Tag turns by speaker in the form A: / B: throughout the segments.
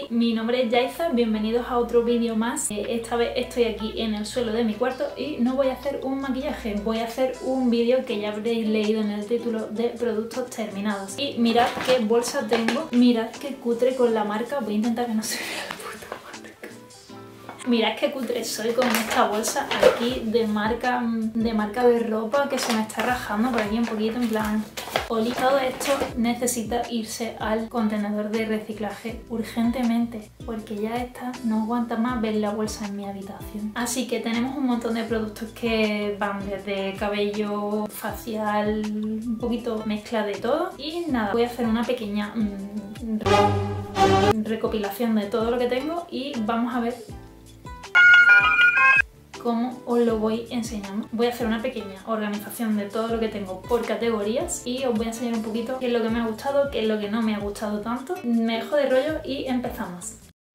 A: mi nombre es Yaiza, bienvenidos a otro vídeo más. Esta vez estoy aquí en el suelo de mi cuarto y no voy a hacer un maquillaje, voy a hacer un vídeo que ya habréis leído en el título de productos terminados. Y mirad qué bolsa tengo, mirad qué cutre con la marca, voy a intentar que no se vea la puta marca. Mirad qué cutre soy con esta bolsa aquí de marca de ropa que se me está rajando por aquí un poquito, en plan... Oli, todo esto necesita irse al contenedor de reciclaje urgentemente, porque ya esta no aguanta más ver la bolsa en mi habitación. Así que tenemos un montón de productos que van desde cabello, facial, un poquito mezcla de todo. Y nada, voy a hacer una pequeña recopilación de todo lo que tengo y vamos a ver cómo os lo voy enseñando. Voy a hacer una pequeña organización de todo lo que tengo por categorías y os voy a enseñar un poquito qué es lo que me ha gustado, qué es lo que no me ha gustado tanto. Me dejo de rollo y empezamos.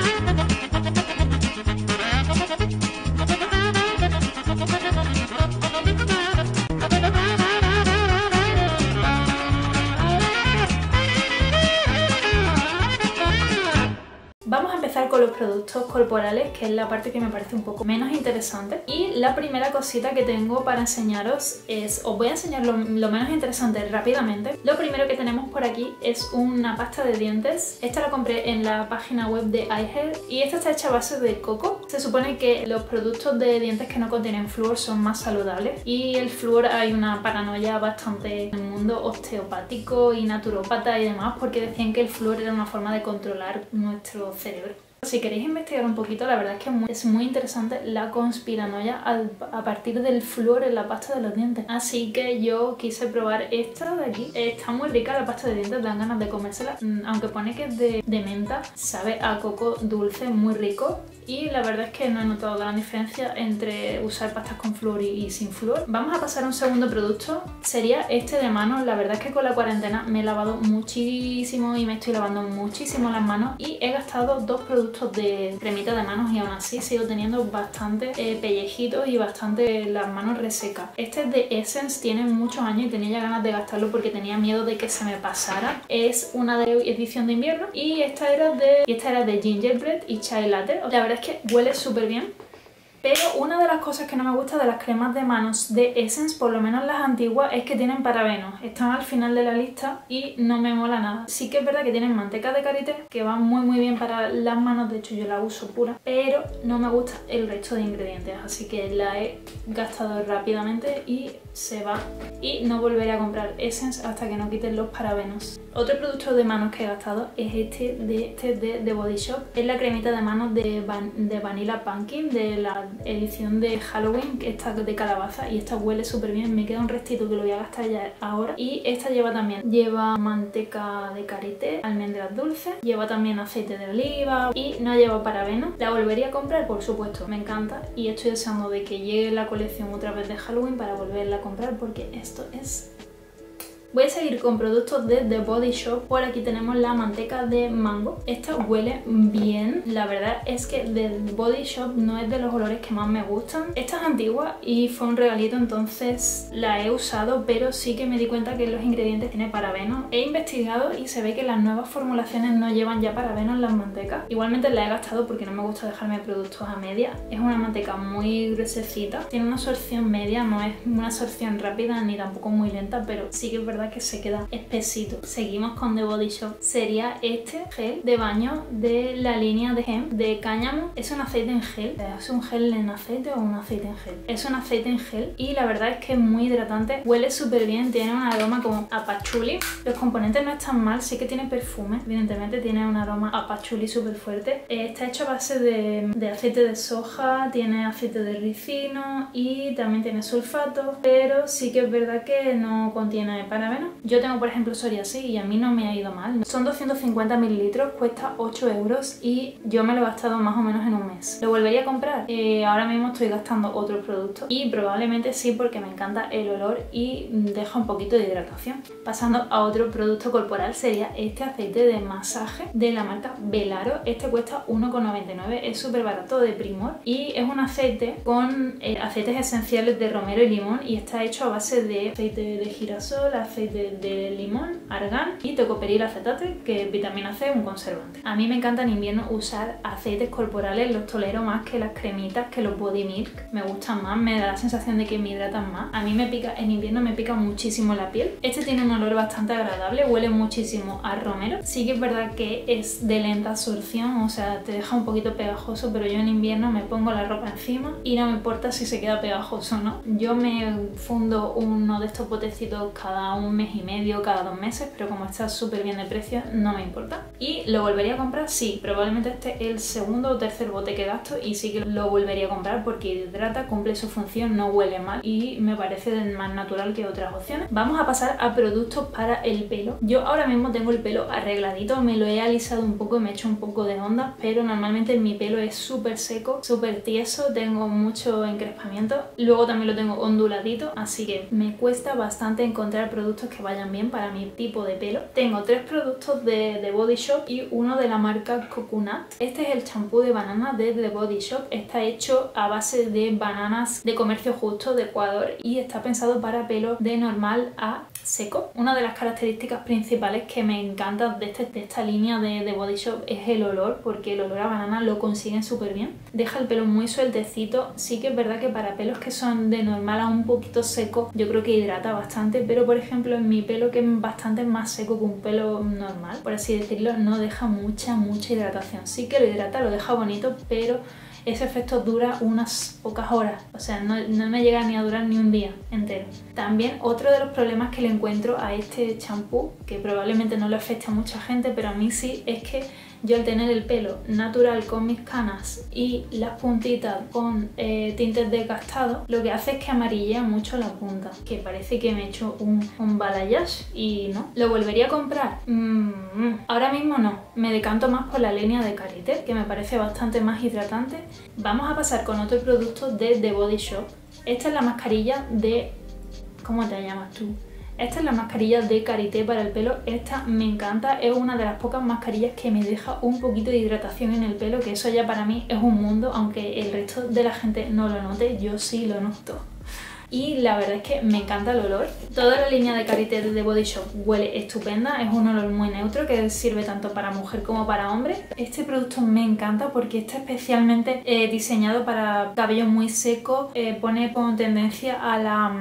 A: Vamos a empezar con los productos corporales, que es la parte que me parece un poco menos interesante. Y la primera cosita que tengo para enseñaros es... Os voy a enseñar lo menos interesante rápidamente. Lo primero que tenemos por aquí es una pasta de dientes. Esta la compré en la página web de iHair y esta está hecha a base de coco. Se supone que los productos de dientes que no contienen flúor son más saludables. Y el flúor, hay una paranoia bastante en el mundo osteopático y naturópata y demás, porque decían que el flúor era una forma de controlar nuestro cerebro. Si queréis investigar un poquito, la verdad es que es muy interesante la conspiranoia a partir del flúor en la pasta de los dientes. Así que yo quise probar esta de aquí. Está muy rica la pasta de dientes, dan ganas de comérsela. Aunque pone que es de menta, sabe a coco dulce, muy rico. Y la verdad es que no he notado gran diferencia entre usar pastas con flúor y sin flúor. Vamos a pasar a un segundo producto. Sería este de manos. La verdad es que con la cuarentena me he lavado muchísimo y me estoy lavando muchísimo las manos. Y he gastado dos productos de cremita de manos y aún así sigo teniendo bastante pellejitos y bastante las manos resecas. Este es de Essence, tiene muchos años y tenía ya ganas de gastarlo porque tenía miedo de que se me pasara. Es una de edición de invierno y esta era de gingerbread y chai latte. La verdad es que huele súper bien. Pero una de las cosas que no me gusta de las cremas de manos de Essence, por lo menos las antiguas, es que tienen parabenos. Están al final de la lista y no me mola nada. Sí que es verdad que tienen manteca de karité, que va muy bien para las manos, de hecho yo la uso pura, pero no me gusta el resto de ingredientes, así que la he gastado rápidamente y se va. Y no volveré a comprar Essence hasta que no quiten los parabenos. Otro producto de manos que he gastado es este de The Body Shop. Es la cremita de manos de Vanilla Pumpkin, de la edición de Halloween, que está de calabaza, y esta huele súper bien. Me queda un restito que lo voy a gastar ya ahora. Y esta lleva manteca de karité, almendras dulces, lleva también aceite de oliva y no lleva parabenos. La volvería a comprar, por supuesto, me encanta y estoy deseando de que llegue la colección otra vez de Halloween para volverla a comprar, porque esto es... Voy a seguir con productos de The Body Shop. Por aquí tenemos la manteca de mango. Esta huele bien. La verdad es que The Body Shop no es de los olores que más me gustan. Esta es antigua y fue un regalito, entonces la he usado, pero sí que me di cuenta que los ingredientes tienen parabenos. He investigado y se ve que las nuevas formulaciones no llevan ya parabenos en las mantecas. Igualmente la he gastado porque no me gusta dejarme productos a media. Es una manteca muy gruesecita. Tiene una absorción media, no es una absorción rápida ni tampoco muy lenta, pero sí que es verdad que se queda espesito. Seguimos con The Body Shop. Sería este gel de baño de la línea de hemp de cáñamo. Es un aceite en gel. ¿Es un gel en aceite o un aceite en gel? Es un aceite en gel y la verdad es que es muy hidratante. Huele súper bien. Tiene un aroma como a patchouli. Los componentes no están mal. Sí que tiene perfume. Evidentemente tiene un aroma a patchouli súper fuerte. Está hecho a base de aceite de soja. Tiene aceite de ricino y también tiene sulfato. Pero sí que es verdad que no contiene parabenos. Yo tengo por ejemplo psoriasis y a mí no me ha ido mal. Son 250 mililitros, cuesta 8 euros y yo me lo he gastado más o menos en un mes. ¿Lo volvería a comprar? Ahora mismo estoy gastando otro producto y probablemente sí, porque me encanta el olor y deja un poquito de hidratación. Pasando a otro producto corporal, sería este aceite de masaje de la marca Velaro. Este cuesta 1,99, es súper barato, de Primor, y es un aceite con aceites esenciales de romero y limón y está hecho a base de aceite de girasol, aceite aceite de limón, argán y tocoperil acetate, que es vitamina C, un conservante. A mí me encanta en invierno usar aceites corporales, los tolero más que las cremitas, que los body milk. Me gustan más, me da la sensación de que me hidratan más. A mí me pica, en invierno me pica muchísimo la piel. Este tiene un olor bastante agradable, huele muchísimo a romero. Sí que es verdad que es de lenta absorción, o sea, te deja un poquito pegajoso, pero yo en invierno me pongo la ropa encima y no me importa si se queda pegajoso o no. Yo me fundo uno de estos botecitos cada un mes y medio, cada 2 meses, pero como está súper bien de precio, no me importa. ¿Y lo volvería a comprar? Sí, probablemente este es el segundo o tercer bote que gasto y sí que lo volvería a comprar porque hidrata, cumple su función, no huele mal y me parece más natural que otras opciones. Vamos a pasar a productos para el pelo. Yo ahora mismo tengo el pelo arregladito, me lo he alisado un poco y me he hecho un poco de ondas, pero normalmente mi pelo es súper seco, súper tieso, tengo mucho encrespamiento, luego también lo tengo onduladito, así que me cuesta bastante encontrar productos que vayan bien para mi tipo de pelo. Tengo 3 productos de The Body Shop y uno de la marca Coconut. Este es el champú de banana de The Body Shop, está hecho a base de bananas de comercio justo de Ecuador y está pensado para pelo de normal a seco. Una de las características principales que me encanta de esta línea de The Body Shop es el olor, porque el olor a banana lo consiguen súper bien. Deja el pelo muy sueltecito. Sí que es verdad que para pelos que son de normal a un poquito seco, yo creo que hidrata bastante, pero por ejemplo en mi pelo, que es bastante más seco que un pelo normal, por así decirlo, no deja mucha hidratación. Sí que lo hidrata, lo deja bonito, pero ese efecto dura unas pocas horas, o sea, no me llega ni a durar ni un día entero. También otro de los problemas que le encuentro a este champú, que probablemente no le afecta a mucha gente, pero a mí sí, es que yo al tener el pelo natural con mis canas y las puntitas con tintes desgastados, lo que hace es que amarillea mucho la punta, que parece que me he hecho un balayage y no. ¿Lo volvería a comprar? Ahora mismo no, me decanto más por la línea de Karité, que me parece bastante más hidratante. Vamos a pasar con otro producto de The Body Shop. Esta es la mascarilla de... ¿cómo te llamas tú? Esta es la mascarilla de Karité para el pelo. Esta me encanta, es una de las pocas mascarillas que me deja un poquito de hidratación en el pelo, que eso ya para mí es un mundo, aunque el resto de la gente no lo note, yo sí lo noto. Y la verdad es que me encanta el olor. Toda la línea de Karité de The Body Shop huele estupenda, es un olor muy neutro que sirve tanto para mujer como para hombre. Este producto me encanta porque está especialmente diseñado para cabello muy seco, pone con tendencia a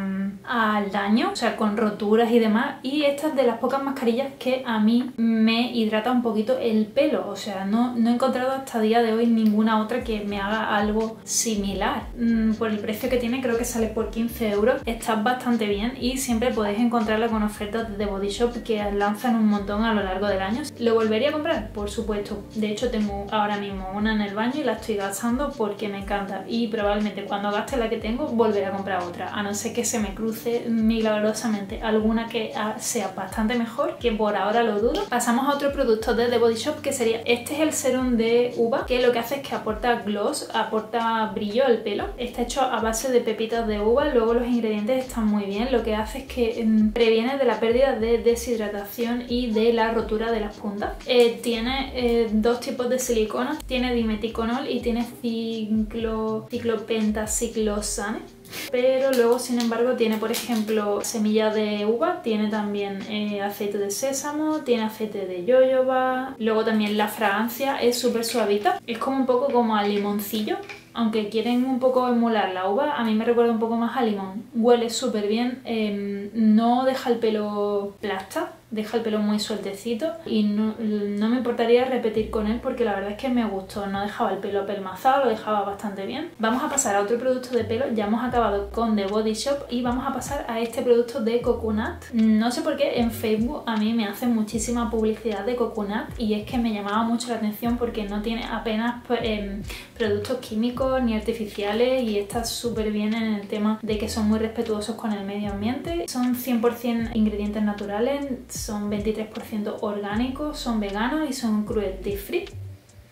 A: al daño, o sea, con roturas y demás. Y esta es de las pocas mascarillas que a mí me hidrata un poquito el pelo, o sea, no he encontrado hasta el día de hoy ninguna otra que me haga algo similar. Por el precio que tiene, creo que sale por 15 euros, está bastante bien y siempre podéis encontrarla con ofertas de The Body Shop que lanzan un montón a lo largo del año. ¿Lo volvería a comprar? Por supuesto. De hecho tengo ahora mismo una en el baño y la estoy gastando porque me encanta, y probablemente cuando gaste la que tengo volveré a comprar otra, a no ser que se me cruce milagrosamente alguna que sea bastante mejor, que por ahora lo dudo. Pasamos a otro producto de The Body Shop, que sería este. Es el serum de uva, que lo que hace es que aporta gloss, aporta brillo al pelo. Está hecho a base de pepitas de uva, luego los ingredientes están muy bien, lo que hace es que previene de la pérdida de deshidratación y de la rotura de las puntas. Tiene 2 tipos de silicona, tiene dimeticonol y tiene ciclopentaciclosane. Pero luego, sin embargo, tiene por ejemplo semilla de uva, tiene también aceite de sésamo, tiene aceite de yoyoba. Luego también la fragancia es súper suavita, es como un poco como a limoncillo. Aunque quieren un poco emular la uva, a mí me recuerda un poco más a limón. Huele súper bien, no deja el pelo plasta, deja el pelo muy sueltecito y no me importaría repetir con él porque la verdad es que me gustó, no dejaba el pelo apelmazado, lo dejaba bastante bien. Vamos a pasar a otro producto de pelo, ya hemos acabado con The Body Shop y vamos a pasar a este producto de Coconut. No sé por qué en Facebook a mí me hacen muchísima publicidad de Coconut y es que me llamaba mucho la atención porque no tiene apenas productos químicos ni artificiales y está súper bien en el tema de que son muy respetuosos con el medio ambiente. Son 100% ingredientes naturales, son 23% orgánicos, son veganos y son cruelty free.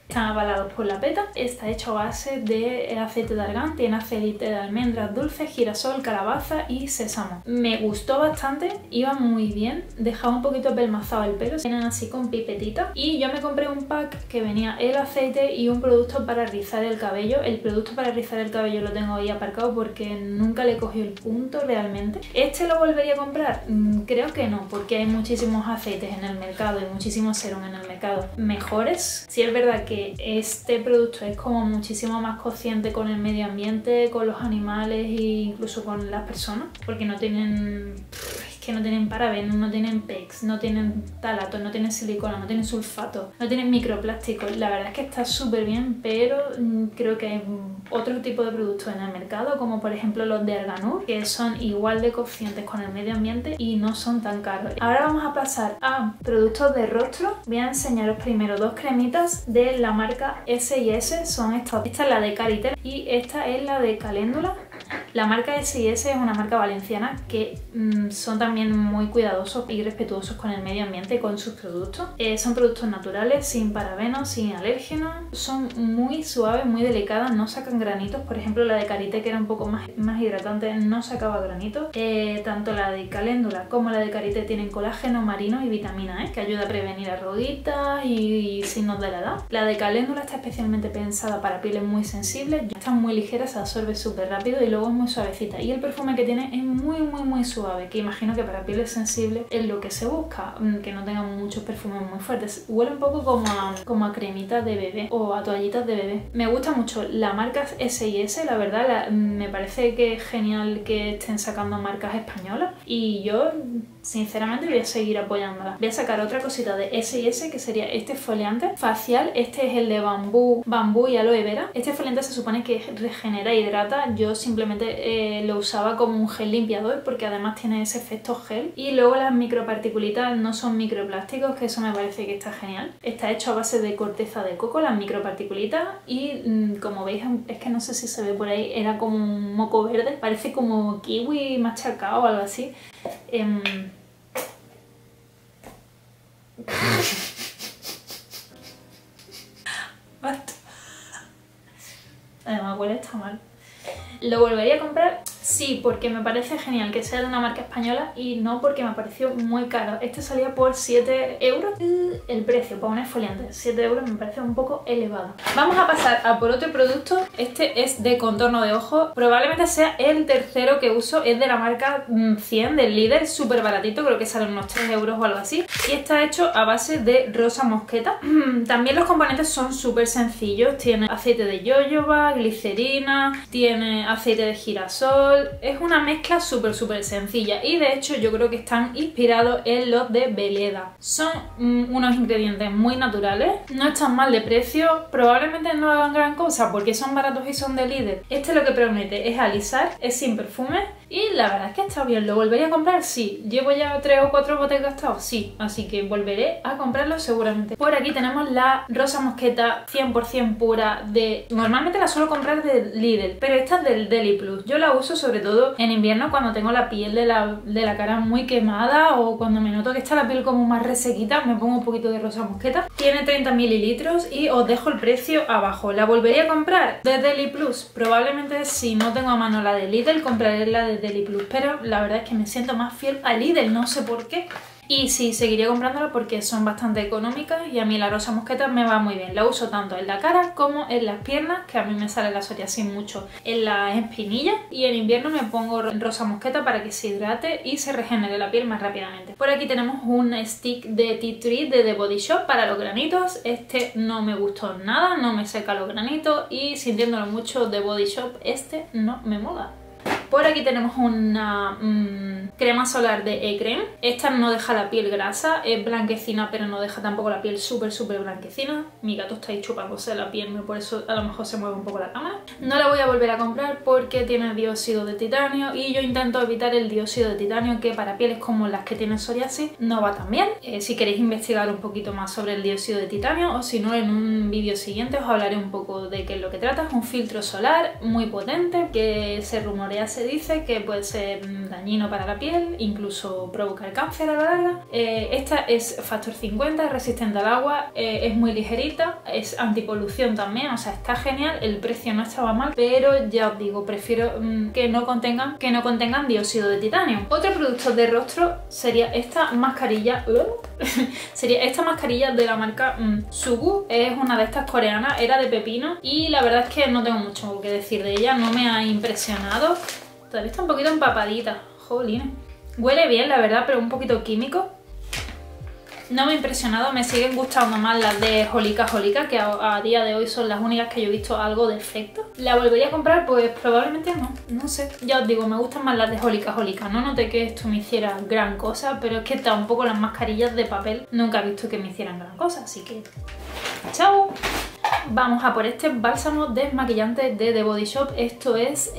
A: están avalados por la PETA. Está hecho a base de aceite de argán, tiene aceite de almendras dulces, girasol, calabaza y sésamo. Me gustó bastante, iba muy bien, dejaba un poquito pelmazado el pelo, vienen así con pipetita. Y yo me compré un pack que venía el aceite y un producto para rizar el cabello. El producto para rizar el cabello lo tengo ahí aparcado porque nunca le cogí el punto realmente. ¿Este lo volvería a comprar? Creo que no, porque hay muchísimos aceites en el mercado y muchísimos serum en el mercado mejores. Sí es verdad que este producto es como muchísimo más consciente con el medio ambiente, con los animales e incluso con las personas, porque no tienen... que no tienen parabenos, no tienen PEX, no tienen talato, no tienen silicona, no tienen sulfato, no tienen microplásticos. La verdad es que está súper bien, pero creo que hay otro tipo de productos en el mercado, como por ejemplo los de Arganur, que son igual de conscientes con el medio ambiente y no son tan caros. Ahora vamos a pasar a productos de rostro. Voy a enseñaros primero dos cremitas de la marca S&S, son estas. Esta es la de Caritel y esta es la de Caléndula. La marca S&S es una marca valenciana que son también muy cuidadosos y respetuosos con el medio ambiente y con sus productos. Son productos naturales, sin parabenos, sin alérgenos. Son muy suaves, muy delicadas, no sacan granitos. Por ejemplo, la de Carité, que era un poco más hidratante, no sacaba granitos. Tanto la de Caléndula como la de Carité tienen colágeno marino y vitamina E, que ayuda a prevenir arruguitas y signos de la edad. La de Caléndula está especialmente pensada para pieles muy sensibles. Está muy ligera, se absorbe súper rápido y luego es muy suavecita. Y el perfume que tiene es muy suave, que imagino que para pieles sensibles es lo que se busca, que no tengan muchos perfumes muy fuertes. Huele un poco como a cremitas de bebé o a toallitas de bebé. Me gusta mucho la marca S&S, la verdad, me parece que es genial que estén sacando marcas españolas y yo sinceramente voy a seguir apoyándola. Voy a sacar otra cosita de S&S, que sería este exfoliante facial. Este es el de bambú y aloe vera. Este exfoliante se supone que regenera e hidrata. Yo simplemente lo usaba como un gel limpiador porque además tiene ese efecto gel. Y luego las microparticulitas no son microplásticos, que eso me parece que está genial. Está hecho a base de corteza de coco, las microparticulitas, y como veis, es que no sé si se ve por ahí, era como un moco verde, parece como kiwi machacado o algo así. Basta. Además huele está mal. ¿Lo volvería a comprar? Sí, porque me parece genial que sea de una marca española y no porque me pareció muy caro. Este salía por 7 euros. El precio para un exfoliante, 7 euros, me parece un poco elevado. Vamos a pasar a por otro producto. Este es de contorno de ojos. Probablemente sea el tercero que uso. Es de la marca 100 del Lidl, súper baratito. Creo que sale unos 3 euros o algo así. Y está hecho a base de rosa mosqueta. También los componentes son súper sencillos. Tiene aceite de jojoba, glicerina, tiene aceite de girasol. Es una mezcla súper sencilla y de hecho yo creo que están inspirados en los de Veleda. Son unos ingredientes muy naturales, no están mal de precio, probablemente no hagan gran cosa porque son baratos y son de Lidl. Este lo que promete es alisar, es sin perfume y la verdad es que está bien. ¿Lo volvería a comprar? Sí. ¿Llevo ya 3 o 4 botes gastados? Sí, así que volveré a comprarlo seguramente. Por aquí tenemos la rosa mosqueta 100% pura de... Normalmente la suelo comprar de Lidl, pero esta es del Deli Plus. Yo la uso sobre todo en invierno cuando tengo la piel de la cara muy quemada o cuando me noto que está la piel como más resequita, me pongo un poquito de rosa mosqueta. Tiene 30 mililitros y os dejo el precio abajo. ¿La volvería a comprar de Deli Plus? Probablemente si no tengo a mano la de Lidl, compraré la de Deli Plus, pero la verdad es que me siento más fiel a Lidl, no sé por qué. Y sí, seguiría comprándola porque son bastante económicas y a mí la rosa mosqueta me va muy bien. La uso tanto en la cara como en las piernas, que a mí me sale la psoriasis mucho en las espinillas, y en invierno me pongo rosa mosqueta para que se hidrate y se regenere la piel más rápidamente. Por aquí tenemos un stick de Tea Tree de The Body Shop para los granitos. Este no me gustó nada, no me seca los granitos y sintiéndolo mucho The Body Shop, este no me mola. Por aquí tenemos una crema solar de E-Creme. Esta no deja la piel grasa, es blanquecina pero no deja tampoco la piel súper blanquecina. Mi gato está ahí chupándose la piel, por eso a lo mejor se mueve un poco la cámara. No la voy a volver a comprar porque tiene dióxido de titanio y yo intento evitar el dióxido de titanio, que para pieles como las que tienen psoriasis no va tan bien. Si queréis investigar un poquito más sobre el dióxido de titanio, o si no, en un vídeo siguiente os hablaré un poco de qué es lo que trata. Es un filtro solar muy potente que se rumorea ser se dice que puede ser dañino para la piel, incluso provocar cáncer a la larga. Esta es factor 50, es resistente al agua, es muy ligerita, es antipolución también, o sea, está genial, el precio no estaba mal, pero ya os digo, prefiero que no contengan dióxido de titanio. Otro producto de rostro sería esta mascarilla, de la marca Sugu, es una de estas coreanas, era de pepino y la verdad es que no tengo mucho que decir de ella, no me ha impresionado, todavía está un poquito empapadita, jolín. Huele bien la verdad, pero un poquito químico. No me ha impresionado, me siguen gustando más las de Holika, que a día de hoy son las únicas que yo he visto algo de efecto. ¿La volvería a comprar? Pues probablemente no sé. Ya os digo, me gustan más las de Holika. No noté que esto me hiciera gran cosa, pero es que tampoco las mascarillas de papel nunca he visto que me hicieran gran cosa, así que... ¡chao! Vamos a por este bálsamo desmaquillante de The Body Shop. Esto es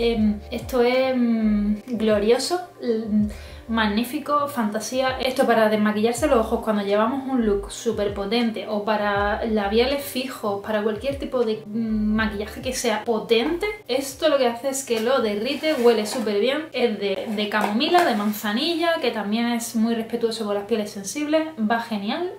A: glorioso, magnífico, fantasía. Esto para desmaquillarse los ojos cuando llevamos un look súper potente, o para labiales fijos, para cualquier tipo de maquillaje que sea potente. Esto lo que hace es que lo derrite, huele súper bien. Es de camomila, de manzanilla, que también es muy respetuoso con las pieles sensibles. Va genial.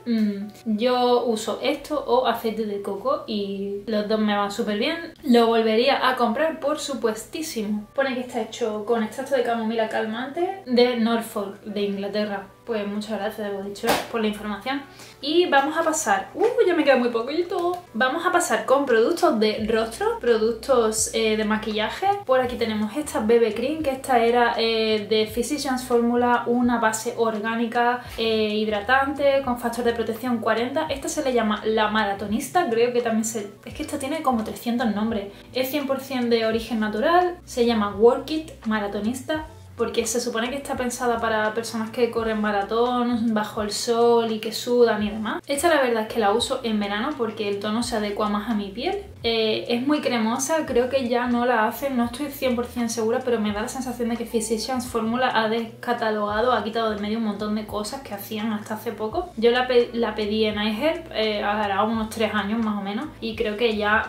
A: Yo uso esto o aceite de coco y los dos me van súper bien. Lo volvería a comprar, por supuestísimo. Pone que está hecho con extracto de camomila calmante de Norfolk, de Inglaterra. Pues muchas gracias de Body Shop por la información. Y vamos a pasar... ya me queda muy poquito. Vamos a pasar con productos de rostro, productos de maquillaje. Por aquí tenemos esta BB Cream, que esta era de Physicians Formula, una base orgánica hidratante con factor de protección 40. Esta se le llama la maratonista, creo que también se... Es que esta tiene como 300 nombres. Es 100% de origen natural, se llama Work It Maratonista, porque se supone que está pensada para personas que corren maratón, bajo el sol y que sudan y demás. Esta la verdad es que la uso en verano porque el tono se adecua más a mi piel. Es muy cremosa, creo que ya no la hacen, no estoy 100% segura, pero me da la sensación de que Physicians Formula ha descatalogado, ha quitado de medio un montón de cosas que hacían hasta hace poco. Yo la pedí en iHerb, hará unos 3 años más o menos, y creo que ya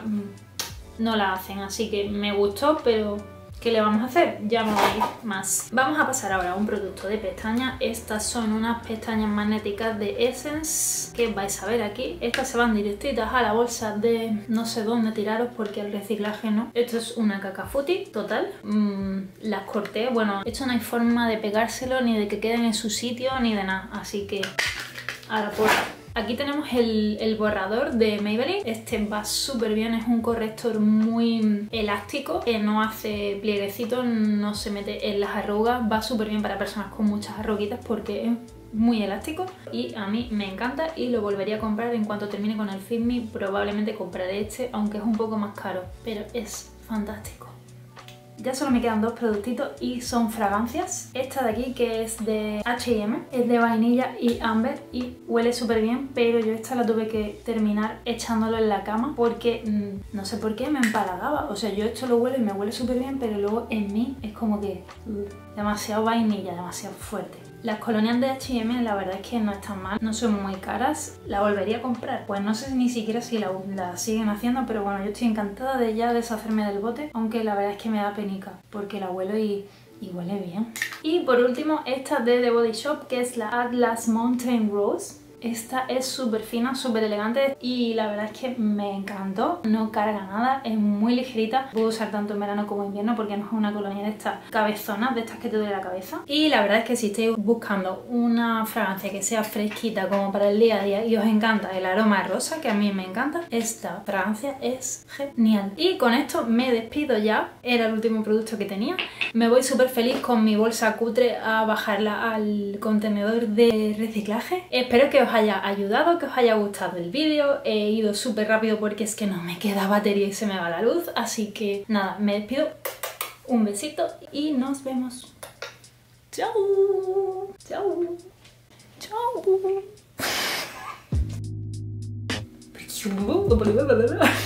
A: no la hacen, así que me gustó, pero... ¿qué le vamos a hacer? Ya no hay más. Vamos a pasar ahora a un producto de pestañas. Estas son unas pestañas magnéticas de Essence que vais a ver aquí. Estas se van directitas a la bolsa de no sé dónde tiraros porque el reciclaje no. Esto es una cacafuti total. Las corté. Bueno, esto no hay forma de pegárselo ni de que queden en su sitio ni de nada. Así que a la puerta. Aquí tenemos el borrador de Maybelline. Este va súper bien, es un corrector muy elástico, que no hace plieguecitos, no se mete en las arrugas. Va súper bien para personas con muchas arruguitas porque es muy elástico y a mí me encanta y lo volvería a comprar en cuanto termine con el Fit Me. Probablemente compraré este, aunque es un poco más caro, pero es fantástico. Ya solo me quedan 2 productitos y son fragancias. Esta de aquí, que es de H&M, es de vainilla y ámbar y huele súper bien, pero yo esta la tuve que terminar echándolo en la cama porque no sé por qué me empalagaba. O sea, yo esto lo huelo y me huele súper bien, pero luego en mí es como que demasiado vainilla, demasiado fuerte. Las colonias de H&M la verdad es que no están mal, no son muy caras. ¿La volvería a comprar? Pues no sé ni siquiera si la siguen haciendo, pero bueno, yo estoy encantada de ya deshacerme del bote, aunque la verdad es que me da penica porque la huelo y huele bien. Y por último, esta de The Body Shop, que es la Atlas Mountain Rose. Esta es súper fina, súper elegante y la verdad es que me encantó. No carga nada, es muy ligerita. Puedo usar tanto en verano como en invierno porque no es una colonia de estas cabezonas, de estas que te duele la cabeza. Y la verdad es que si estáis buscando una fragancia que sea fresquita como para el día a día y os encanta el aroma rosa, que a mí me encanta, esta fragancia es genial. Y con esto me despido ya. Era el último producto que tenía. Me voy súper feliz con mi bolsa cutre a bajarla al contenedor de reciclaje. Espero que os haya ayudado, que os haya gustado el vídeo. He ido súper rápido porque es que no me queda batería y se me va la luz, así que nada, me despido. Un besito y nos vemos. Chao. Chao. Chao.